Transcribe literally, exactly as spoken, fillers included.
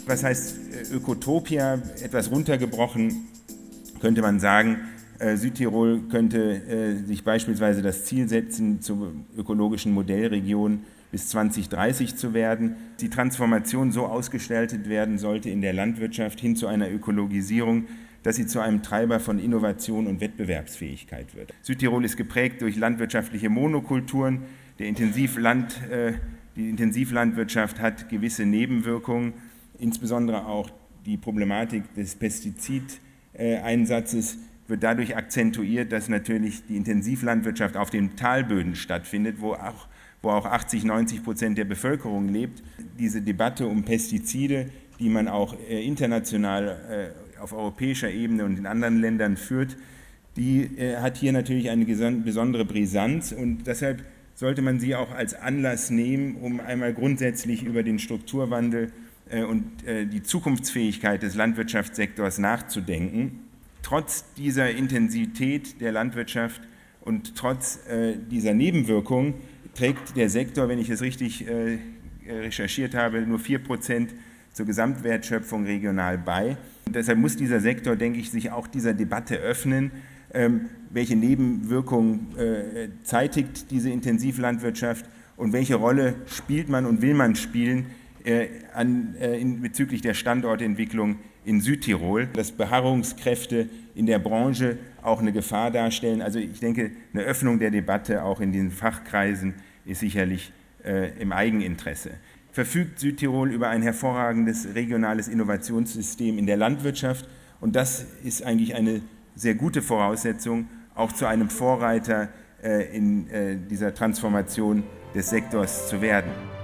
Was heißt Ökotopia? Etwas runtergebrochen könnte man sagen, äh, Südtirol könnte äh, sich beispielsweise das Ziel setzen, zur ökologischen Modellregion bis zwanzig dreißig zu werden. Die Transformation so ausgestaltet werden sollte in der Landwirtschaft hin zu einer Ökologisierung, dass sie zu einem Treiber von Innovation und Wettbewerbsfähigkeit wird. Südtirol ist geprägt durch landwirtschaftliche Monokulturen. Der Intensivland, äh, die Intensivlandwirtschaft hat gewisse Nebenwirkungen, insbesondere auch die Problematik des Pestizideinsatzes wird dadurch akzentuiert, dass natürlich die Intensivlandwirtschaft auf den Talböden stattfindet, wo auch, wo auch achtzig, neunzig Prozent der Bevölkerung lebt. Diese Debatte um Pestizide, die man auch äh, international äh, auf europäischer Ebene und in anderen Ländern führt, die äh, hat hier natürlich eine besondere Brisanz und deshalb sollte man sie auch als Anlass nehmen, um einmal grundsätzlich über den Strukturwandel äh, und äh, die Zukunftsfähigkeit des Landwirtschaftssektors nachzudenken. Trotz dieser Intensität der Landwirtschaft und trotz äh, dieser Nebenwirkungen trägt der Sektor, wenn ich es richtig äh, recherchiert habe, nur vier Prozent zur Gesamtwertschöpfung regional bei. Und deshalb muss dieser Sektor, denke ich, sich auch dieser Debatte öffnen. Ähm, welche Nebenwirkungen äh, zeitigt diese Intensivlandwirtschaft und welche Rolle spielt man und will man spielen äh, an, äh, in, bezüglich der Standortentwicklung in Südtirol, dass Beharrungskräfte in der Branche auch eine Gefahr darstellen. Also ich denke, eine Öffnung der Debatte auch in den Fachkreisen ist sicherlich äh, im Eigeninteresse. Verfügt Südtirol über ein hervorragendes regionales Innovationssystem in der Landwirtschaft und das ist eigentlich eine sehr gute Voraussetzung, auch zu einem Vorreiter äh, in äh, dieser Transformation des Sektors zu werden.